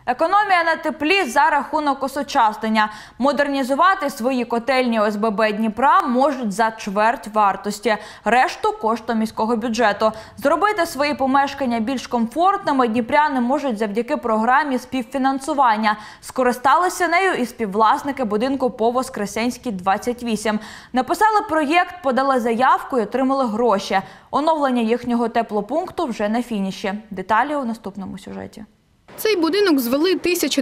Економія на теплі за рахунок осучаснення. Модернізувати свої котельні ОСББ Дніпра можуть за чверть вартості. Решту – коштом міського бюджету. Зробити свої помешкання більш комфортними дніпряни можуть завдяки програмі співфінансування. Скористалися нею і співвласники будинку по Воскресенській, 28. Написали проєкт, подали заявку і отримали гроші. Оновлення їхнього теплопункту вже на фініші. Деталі у наступному сюжеті. Цей будинок звели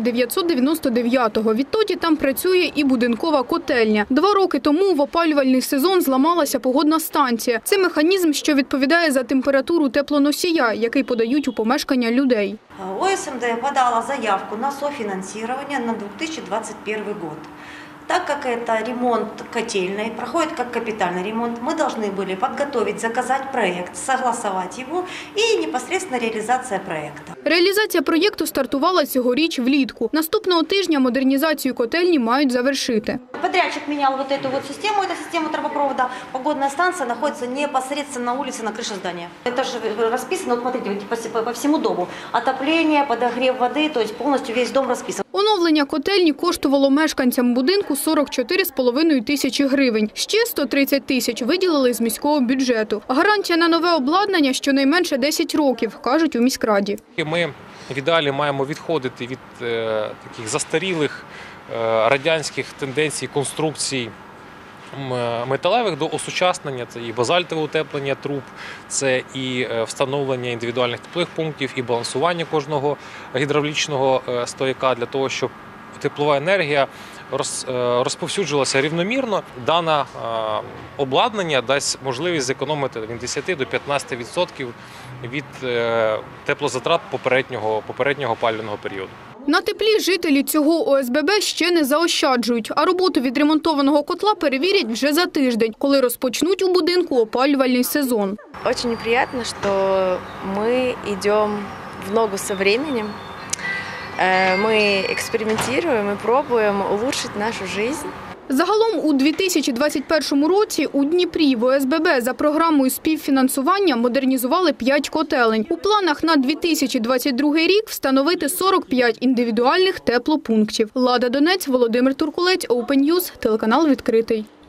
1999-го. Відтоді там працює і будинкова котельня. 2 роки тому в опалювальний сезон зламалася погодна станція. Це механізм, що відповідає за температуру теплоносія, який подають у помешкання людей. ОСМД подала заявку на софинансирование на 2021 год. Так как это ремонт котельной, проходит как капитальный ремонт, мы должны были подготовить, заказать проект, согласовать его и непосредственно реализация проекта. Реалізація проєкту стартувала цьогоріч влітку. Наступного тижня модернізацію котельні мають завершити. Подрядчик менял вот эту вот систему, это система трубопровода. Погодная станция находится непосредственно на улице, на крыше здания. Это же расписано, вот смотрите, по всему дому. Отопление, подогрев воды, то есть полностью весь дом расписан. Оновлення котельні коштувало мешканцям будинку 44,5 тисячі гривень. Ще 130 тисяч виділили з міського бюджету. Гарантія на нове обладнання щонайменше 10 років, кажуть у міськраді. Ми в ідеалі маємо відходити від таких застарілих радянських тенденцій, конструкцій металевих до осучаснення. Це і базальтове утеплення труб, це і встановлення індивідуальних теплових пунктів, і балансування кожного гідравлічного стояка для того, щоб теплова енергія розповсюджувалася рівномірно. Дане обладнання дасть можливість зекономити від 10 до 15% від теплозатрат попереднього опалювального періоду. На теплі жителі цього ОСББ ще не заощаджують, а роботу відремонтованого котла перевірять вже за тиждень, коли розпочнуть у будинку опалювальний сезон. Очень приятно, что мы идем в ногу со временем. Мы экспериментируем и пробуем улучшить нашу жизнь. Загалом у 2021 році у Дніпрі в ОСББ за програмою співфінансування модернізували 5 котелень. У планах на 2022 рік встановити 45 індивідуальних теплопунктів. Лада Донець, Володимир Туркулець, Open News, телеканал «Відкритий».